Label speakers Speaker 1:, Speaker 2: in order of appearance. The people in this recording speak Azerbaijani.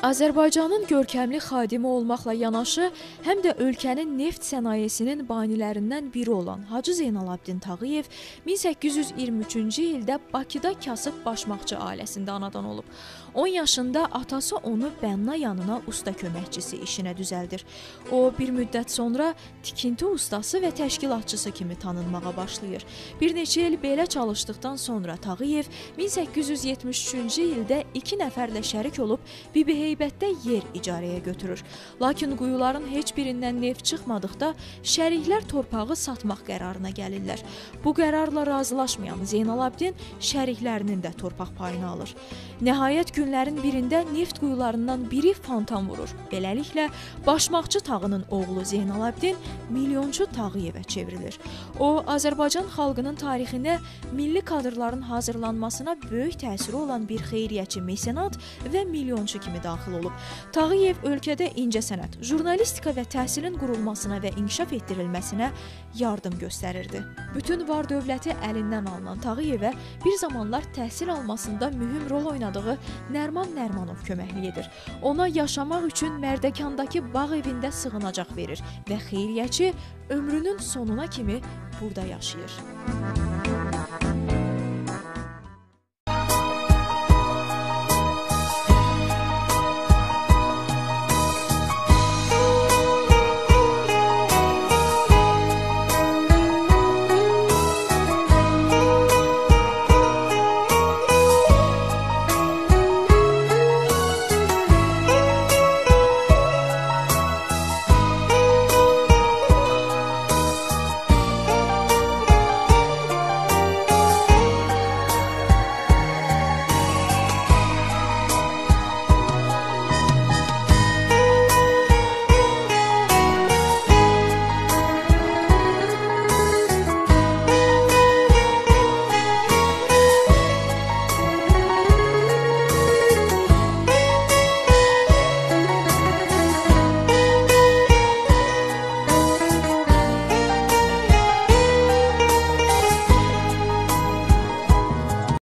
Speaker 1: Azərbaycanın görkəmli xadimi olmaqla yanaşı, həm də ölkənin neft sənayesinin banilərindən biri olan Hacı Zeynalabdin Tağıyev 1823-cü ildə Bakıda kasıb başmaqçı ailəsində anadan olub. 10 yaşında atası onu bənna yanına usta köməkçisi işinə düzəldir. O, bir müddət sonra tikinti ustası və təşkilatçısı kimi tanınmağa başlayır. Bir neçə il belə çalışdıqdan sonra Tağıyev 1873-cü ildə 2 nəfərlə şərik olub Bibiheybətdə yer icarəyə götürür. Lakin quyuların heç birindən neft çıxmadıqda şəriklər torpağı satmaq qərarına gəlirlər. Bu qərarla razılaşmayan Zeynalabdin şəriklərinin də torpaq payını alır. Nəhayət günlərin birində neft quyularından biri fontan vurur. Beləliklə, başmaqçı Tağının oğlu Zeynalabdin milyonçu Tağıyevə çevrilir. O, Azərbaycan xalqının tarixinə milli kadrların hazırlanmasına böyük təsiri olan bir xeyriyyəçi mesenat və milyonçu kimi daxil olub. Tağıyev ölkədə incəsənət, jurnalistika və təhsilin qurulmasına və inkişaf etdirilməsinə yardım göstərirdi. Bütün var dövləti əlindən alınan Tağıyevə bir zamanlar təhsil almasında mühüm rol oynadığı Nərman Nərmanov köməklik edir. Ona yaşamaq üçün Mərdəkandakı bağ evində sığınacaq verir və xeyriyyəçi ömrünün sonuna kimi burada yaşayır.